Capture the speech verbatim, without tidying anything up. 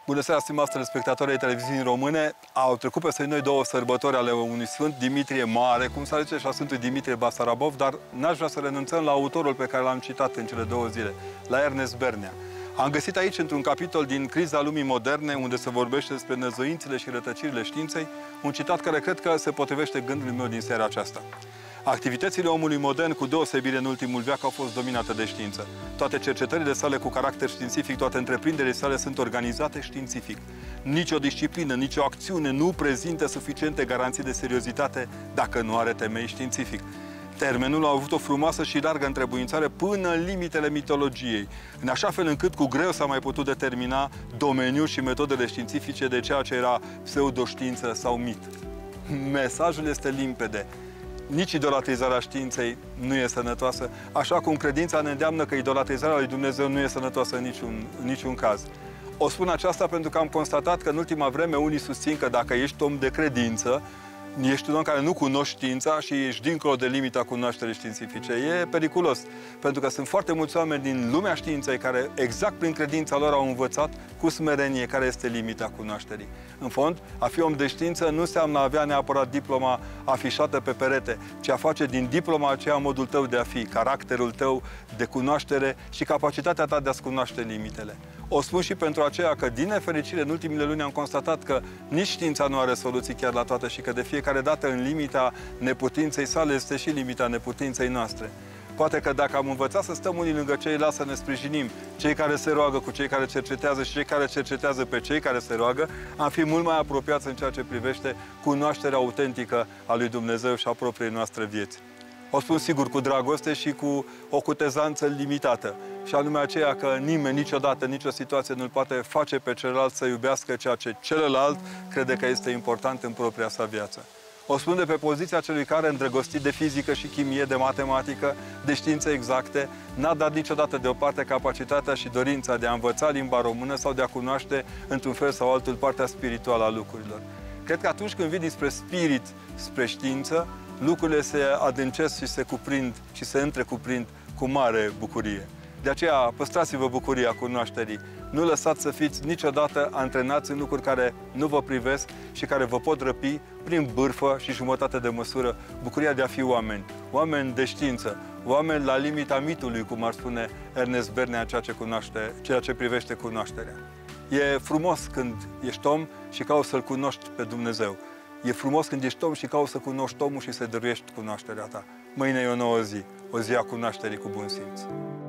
Bună seara, stimați telespectatori ai televiziunii române! Au trecut peste noi două sărbători ale unui Sfânt Dimitrie Mare, cum s-ar zice, și a Sfântului Dimitrie Basarabov, dar n-aș vrea să renunțăm la autorul pe care l-am citat în cele două zile, la Ernest Bernea. Am găsit aici, într-un capitol din Criza lumii moderne, unde se vorbește despre năzăințele și rătăcirile științei, un citat care cred că se potrivește gândului meu din seara aceasta. Activitățile omului modern, cu deosebire în ultimul veac, au fost dominate de știință. Toate cercetările sale cu caracter științific, toate întreprinderile sale sunt organizate științific. Nici o disciplină, nici o acțiune nu prezintă suficiente garanții de seriozitate dacă nu are temei științific. Termenul a avut o frumoasă și largă întrebuințare până în limitele mitologiei, în așa fel încât cu greu s-a mai putut determina domeniul și metodele științifice de ceea ce era pseudoștiință sau mit. Mesajul este limpede. Nici idolatrizarea științei nu e sănătoasă, așa cum credința ne îndeamnă că idolatrizarea lui Dumnezeu nu e sănătoasă în niciun, în niciun caz. O spun aceasta pentru că am constatat că în ultima vreme unii susțin că dacă ești om de credință, ești un om care nu cunoști știința și ești dincolo de limita cunoașterii științifice. E periculos, pentru că sunt foarte mulți oameni din lumea științei care, exact prin credința lor, au învățat cu smerenie care este limita cunoașterii. În fond, a fi om de știință nu înseamnă a avea neapărat diploma afișată pe perete, ci a face din diploma aceea modul tău de a fi, caracterul tău de cunoaștere și capacitatea ta de a-ți cunoaște limitele. O spun și pentru aceea că, din nefericire, în ultimele luni am constatat că nici știința nu are soluții chiar la toate și că de fiecare dată în limita neputinței sale este și limita neputinței noastre. Poate că dacă am învățat să stăm unii lângă ceilalți, să ne sprijinim, cei care se roagă cu cei care cercetează și cei care cercetează pe cei care se roagă, am fi mult mai apropiați în ceea ce privește cunoașterea autentică a lui Dumnezeu și a propriei noastre vieți. O spun sigur cu dragoste și cu o cutezanță limitată, și anume aceea că nimeni, niciodată, nicio situație nu-l poate face pe celălalt să iubească ceea ce celălalt crede că este important în propria sa viață. O spun de pe poziția celui care, îndrăgostit de fizică și chimie, de matematică, de științe exacte, n-a dat niciodată deoparte capacitatea și dorința de a învăța limba română sau de a cunoaște, într-un fel sau altul, partea spirituală a lucrurilor. Cred că atunci când vii dinspre spirit spre știință, lucrurile se adâncesc și se cuprind și se întrecuprind cu mare bucurie. De aceea, păstrați-vă bucuria cunoașterii. Nu lăsați să fiți niciodată antrenați în lucruri care nu vă privesc și care vă pot răpi prin bârfă și jumătate de măsură bucuria de a fi oameni. Oameni de știință, oameni la limita mitului, cum ar spune Ernest Bernea, ceea ce, cunoaște, ceea ce privește cunoașterea. E frumos când ești om și cauți să-L cunoști pe Dumnezeu. E frumos când ești om și cauți să cunoști omul și să dăruiești cunoașterea ta. Mâine e o nouă zi, o zi a cunoașterii cu bun simț.